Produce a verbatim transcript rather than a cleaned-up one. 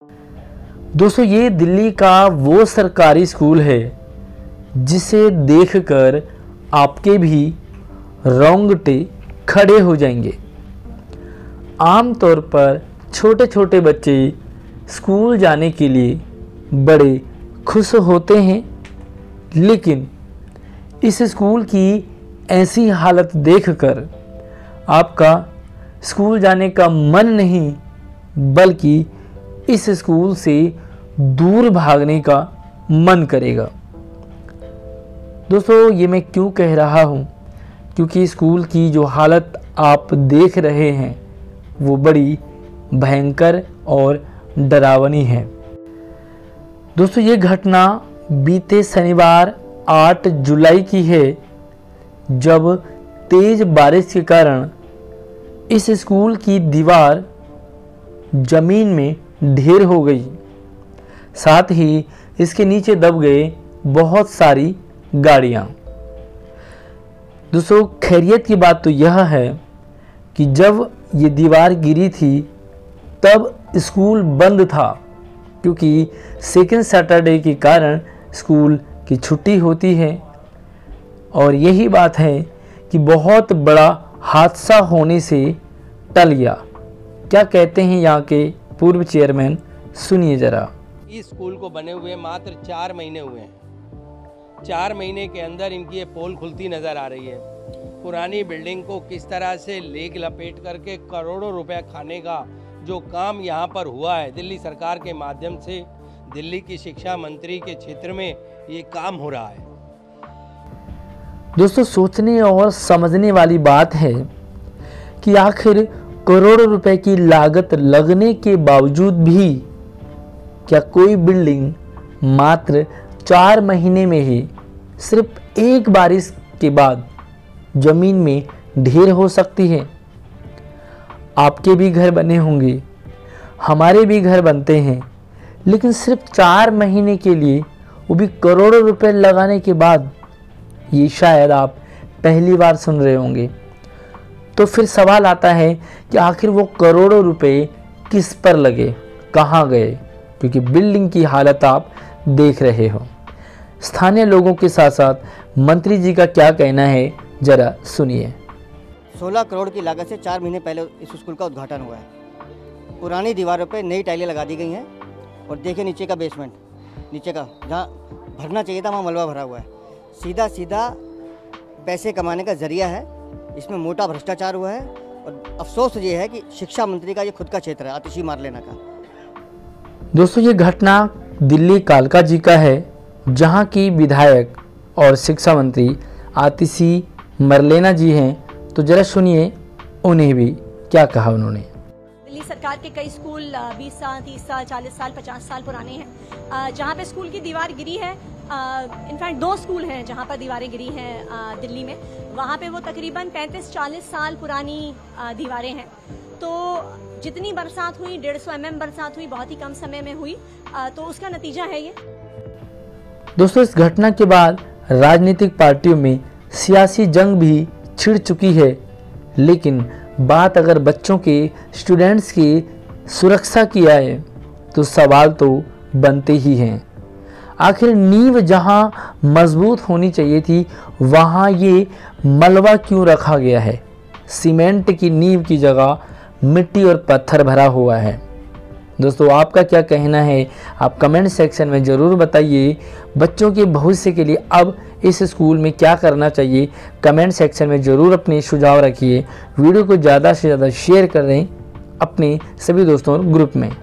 दोस्तों, ये दिल्ली का वो सरकारी स्कूल है जिसे देखकर आपके भी रोंगटे खड़े हो जाएंगे। आमतौर पर छोटे छोटे बच्चे स्कूल जाने के लिए बड़े खुश होते हैं, लेकिन इस स्कूल की ऐसी हालत देखकर आपका स्कूल जाने का मन नहीं बल्कि इस स्कूल से दूर भागने का मन करेगा। दोस्तों, ये मैं क्यों कह रहा हूँ, क्योंकि स्कूल की जो हालत आप देख रहे हैं वो बड़ी भयंकर और डरावनी है। दोस्तों, ये घटना बीते शनिवार आठ जुलाई की है, जब तेज बारिश के कारण इस स्कूल की दीवार जमीन में ढेर हो गई। साथ ही इसके नीचे दब गए बहुत सारी गाड़ियां। दोस्तों, खैरियत की बात तो यह है कि जब ये दीवार गिरी थी तब स्कूल बंद था, क्योंकि सेकेंड सैटरडे के कारण स्कूल की छुट्टी होती है। और यही बात है कि बहुत बड़ा हादसा होने से टल गया। क्या कहते हैं यहाँ के पूर्व चेयरमैन, सुनिए जरा। इस स्कूल को बने हुए मात्र चार महीने हुए हैं। चार महीने के अंदर इनकी ये पोल खुलती नज़र आ रही है। पुरानी बिल्डिंग को किस तरह से लेग लपेट करके करोड़ों रुपए खाने का जो काम यहाँ पर हुआ है दिल्ली सरकार के माध्यम से, दिल्ली की शिक्षा मंत्री के क्षेत्र में ये काम हो रहा है। दोस्तों, सोचने और समझने वाली बात है कि आखिर करोड़ों रुपए की लागत लगने के बावजूद भी क्या कोई बिल्डिंग मात्र चार महीने में ही सिर्फ एक बारिश के बाद जमीन में ढेर हो सकती है। आपके भी घर बने होंगे, हमारे भी घर बनते हैं, लेकिन सिर्फ चार महीने के लिए, वो भी करोड़ों रुपए लगाने के बाद, ये शायद आप पहली बार सुन रहे होंगे। तो फिर सवाल आता है कि आखिर वो करोड़ों रुपए किस पर लगे, कहाँ गए, क्योंकि बिल्डिंग की हालत आप देख रहे हो। स्थानीय लोगों के साथ साथ मंत्री जी का क्या कहना है, जरा सुनिए। सोलह करोड़ की लागत से चार महीने पहले इस स्कूल का उद्घाटन हुआ है। पुरानी दीवारों पे नई टाइलें लगा दी गई हैं और देखिए नीचे का बेसमेंट, नीचे का जहाँ भरना चाहिए था वहाँ मलबा भरा हुआ है। सीधा सीधा पैसे कमाने का जरिया है। इसमें मोटा भ्रष्टाचार हुआ है और अफसोस ये है कि शिक्षा मंत्री का ये खुद का क्षेत्र है, आतिशी मार लेना का। दोस्तों, ये घटना दिल्ली कालका जी का है, जहां की विधायक और शिक्षा मंत्री आतिशी मरलेना जी हैं। तो जरा सुनिए उन्हें भी क्या कहा उन्होंने। दिल्ली सरकार के कई स्कूल बीस साल, तीस साल, चालीस साल, पचास साल पुराने हैं, जहां पे स्कूल की दीवार गिरी है। इनफैक्ट दो स्कूल हैं जहां पर दीवारें गिरी हैं दिल्ली में। वहां पे वो तकरीबन पैंतीस चालीस साल पुरानी दीवारें हैं। तो जितनी बरसात हुई, डेढ़ सौ एम एम बरसात हुई, बहुत ही कम समय में हुई, तो उसका नतीजा है ये। दोस्तों, इस घटना के बाद राजनीतिक पार्टियों में सियासी जंग भी छिड़ चुकी है, लेकिन बात अगर बच्चों के, स्टूडेंट्स की सुरक्षा की आए तो सवाल तो बनते ही हैं। आखिर नींव जहां मजबूत होनी चाहिए थी वहां ये मलबा क्यों रखा गया है? सीमेंट की नींव की जगह मिट्टी और पत्थर भरा हुआ है। दोस्तों, आपका क्या कहना है आप कमेंट सेक्शन में ज़रूर बताइए। बच्चों के भविष्य के लिए अब इस स्कूल में क्या करना चाहिए, कमेंट सेक्शन में ज़रूर अपने सुझाव रखिए। वीडियो को ज़्यादा से ज़्यादा शेयर कर दें अपने सभी दोस्तों और ग्रुप में।